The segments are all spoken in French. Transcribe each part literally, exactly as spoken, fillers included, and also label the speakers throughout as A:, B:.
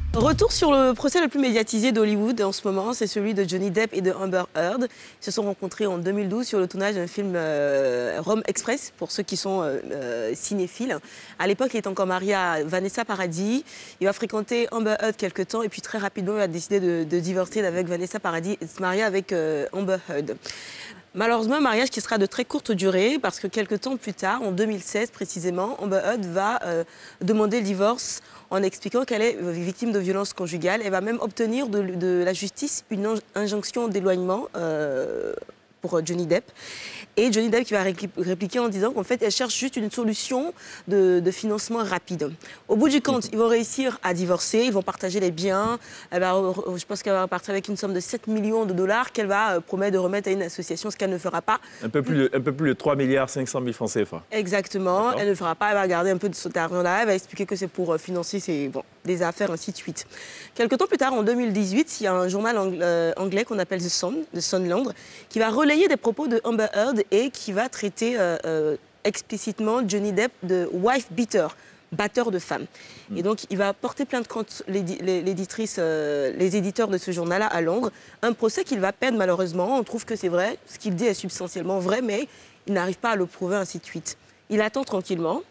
A: Retour sur le procès le plus médiatisé d'Hollywood en ce moment, c'est celui de Johnny Depp et de Amber Heard. Ils se sont rencontrés en deux mille douze sur le tournage d'un film euh, Rome Express, pour ceux qui sont euh, euh, cinéphiles. À l'époque, il est encore marié à Vanessa Paradis. Il va fréquenter Amber Heard quelques temps et puis très rapidement, il va décider de, de divorcer avec Vanessa Paradis et de se marier avec euh, Amber Heard. Malheureusement, un mariage qui sera de très courte durée parce que quelques temps plus tard, en deux mille seize précisément, Amber Heard va euh, demander le divorce en expliquant qu'elle est victime de violences conjugales. Elle va même obtenir de, de la justice une injonction d'éloignement euh, pour Johnny Depp. Et Johnny Depp qui va répliquer en disant qu'en fait, elle cherche juste une solution de, de financement rapide. Au bout du compte, ils vont réussir à divorcer, ils vont partager les biens. Elle va, je pense qu'elle va repartir avec une somme de sept millions de dollars qu'elle va promettre de remettre à une association, ce qu'elle ne fera pas.
B: Un peu plus de, un peu plus de trois milliards cinq cent mille francs C F A.
A: Exactement. Elle ne le fera pas, elle va garder un peu de cet argent-là, elle va expliquer que c'est pour financer ses, bon, des affaires, ainsi de suite. Quelque temps plus tard, en deux mille dix-huit, il y a un journal anglais, anglais qu'on appelle The Sun, The Sun Londres, qui va relayer des propos de Amber Heard et qui va traiter euh, euh, explicitement Johnny Depp de wife beater, batteur de femmes. Mmh. Et donc, il va porter plainte contre l'éditrice, euh, les éditeurs de ce journal-là à Londres. Un procès qu'il va perdre malheureusement. On trouve que c'est vrai. Ce qu'il dit est substantiellement vrai, mais il n'arrive pas à le prouver, ainsi de suite. Il attend tranquillement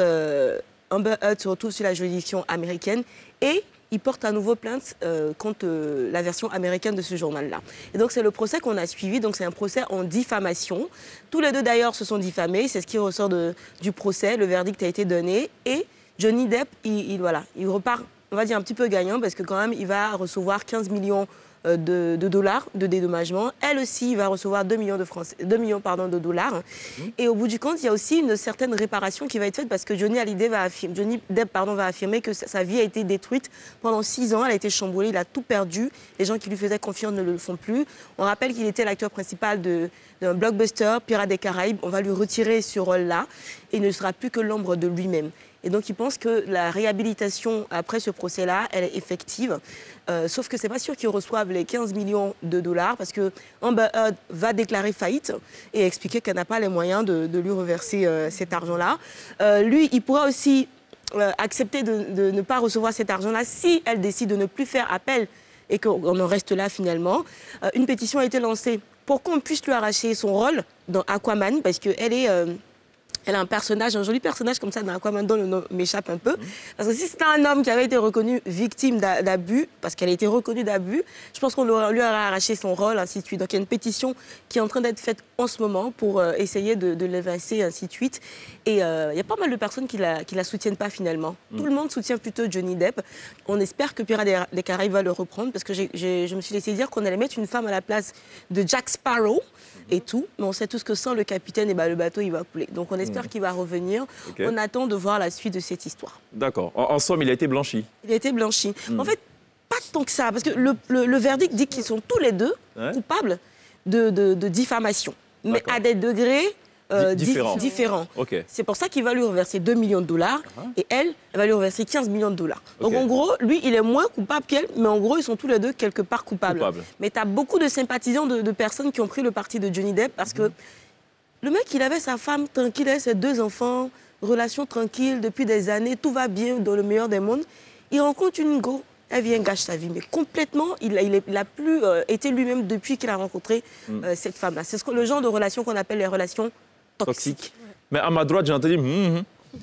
A: que Amber Heard se retrouve sur la juridiction américaine et il porte à nouveau plainte euh, contre euh, la version américaine de ce journal-là. Et donc, c'est le procès qu'on a suivi. Donc, c'est un procès en diffamation. Tous les deux, d'ailleurs, se sont diffamés. C'est ce qui ressort de, du procès. Le verdict a été donné. Et Johnny Depp, il, il, voilà, il repart, on va dire, un petit peu gagnant parce que quand même, il va recevoir quinze millions de, de dollars de dédommagement. Elle aussi va recevoir deux millions de, francs, deux millions, pardon, de dollars. Mmh. Et au bout du compte, il y a aussi une certaine réparation qui va être faite parce que Johnny Hallyday va affirmer, Johnny Depp pardon, va affirmer que sa, sa vie a été détruite pendant six ans. Elle a été chamboulée, il a tout perdu. Les gens qui lui faisaient confiance ne le font plus. On rappelle qu'il était l'acteur principal d'un blockbuster, Pirates des Caraïbes. On va lui retirer ce rôle-là et il ne sera plus que l'ombre de lui-même. Et donc, il pense que la réhabilitation après ce procès-là, elle est effective. Euh, sauf que ce n'est pas sûr qu'ils reçoivent les quinze millions de dollars parce que Amber Heard va déclarer faillite et expliquer qu'elle n'a pas les moyens de, de lui reverser euh, cet argent-là. Euh, lui, il pourra aussi euh, accepter de, de ne pas recevoir cet argent-là si elle décide de ne plus faire appel et qu'on en reste là finalement. Euh, une pétition a été lancée pour qu'on puisse lui arracher son rôle dans Aquaman parce qu'elle est... Euh, Elle a un personnage, un joli personnage comme ça dans Aquaman, dont le nom m'échappe un peu. Mmh. Parce que si c'était un homme qui avait été reconnu victime d'abus, parce qu'elle a été reconnue d'abus, je pense qu'on lui aurait arraché son rôle, ainsi de suite. Donc il y a une pétition qui est en train d'être faite en ce moment pour euh, essayer de, de l'évincer, ainsi de suite. Et euh, il y a pas mal de personnes qui la, qui la soutiennent pas finalement. Mmh. Tout le monde soutient plutôt Johnny Depp. On espère que Pirates des Caraïbes va le reprendre, parce que j'ai, j'ai, je me suis laissé dire qu'on allait mettre une femme à la place de Jack Sparrow et tout. Mais on sait tous que sans le capitaine, et ben, le bateau il va couler. Donc on espère mmh. qu'il va revenir. Okay. On attend de voir la suite de cette histoire.
B: D'accord. En, en somme, il a été blanchi.
A: Il a été blanchi. Mmh. En fait, pas tant que ça, parce que le, le, le verdict dit qu'ils sont tous les deux ouais. coupables de, de, de diffamation, mais à des degrés euh, différents. différents. Okay. C'est pour ça qu'il va lui reverser deux millions de dollars uh-huh. et elle, elle va lui reverser quinze millions de dollars. Donc okay. en gros, lui, il est moins coupable qu'elle, mais en gros, ils sont tous les deux quelque part coupables. Coupable. Mais tu as beaucoup de sympathisants de, de personnes qui ont pris le parti de Johnny Depp parce mmh. que le mec, il avait sa femme tranquille, ses deux enfants, relation tranquille depuis des années, tout va bien dans le meilleur des mondes. Il rencontre une go, elle vient gâcher sa vie, mais complètement, il a, il est, il a plus euh, été lui-même depuis qu'il a rencontré mm. euh, cette femme-là. C'est ce, le genre de relation qu'on appelle les relations toxiques. Toxique.
B: Mais à ma droite, j'ai entendu hum, hum.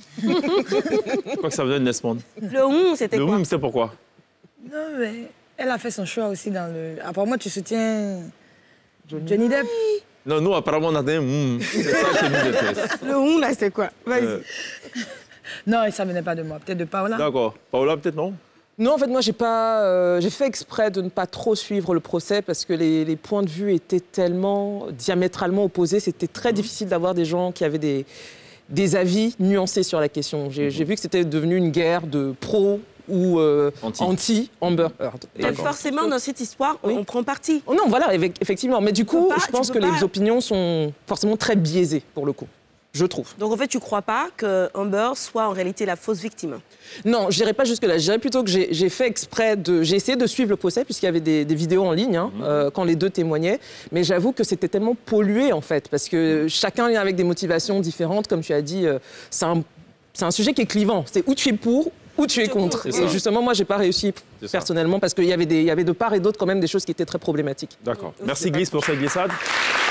B: Je crois que ça venait de Nesmond.
A: Le hum, c'était quoi?
B: Le hum, c'est pourquoi?
C: Non, mais elle a fait son choix aussi dans le... Apparemment, tu soutiens Johnny Depp.
B: Non, nous, apparemment, on a des hum. C'est ça qui nous déteste.
A: Le hum, là, c'est quoi? Vas-y. Euh...
C: Non, ça venait pas de moi. Peut-être de Paola.
B: D'accord. Paola, peut-être non?
D: Non, en fait, moi, j'ai pas, euh, j'ai fait exprès de ne pas trop suivre le procès parce que les, les points de vue étaient tellement diamétralement opposés. C'était très mmh. difficile d'avoir des gens qui avaient des, des avis nuancés sur la question. J'ai, mmh. j'ai vu que c'était devenu une guerre de pro ou euh, anti-Amber Heard.
A: Donc forcément, dans cette histoire, oui. on prend parti.
D: Oh non, voilà, effectivement. Mais du coup, pas, je pense que pas... les opinions sont forcément très biaisées, pour le coup. Je trouve.
A: Donc en fait, tu ne crois pas que Amber soit en réalité la fausse victime?
D: Non, je n'irai pas jusque-là. Je dirais plutôt que j'ai, j'ai fait exprès de... J'ai essayé de suivre le procès, puisqu'il y avait des, des vidéos en ligne, hein, mmh. euh, quand les deux témoignaient. Mais j'avoue que c'était tellement pollué, en fait, parce que chacun vient avec des motivations différentes. Comme tu as dit, euh, c'est un, c'est un sujet qui est clivant. C'est où tu es pour ou tu es contre.
B: C'est ça.
D: Et justement, moi, j'ai pas réussi
B: C'est ça.
D: personnellement parce qu'il y avait des, il y avait de part et d'autre quand même des choses qui étaient très problématiques.
B: D'accord. Merci Glisse pour cette glissade.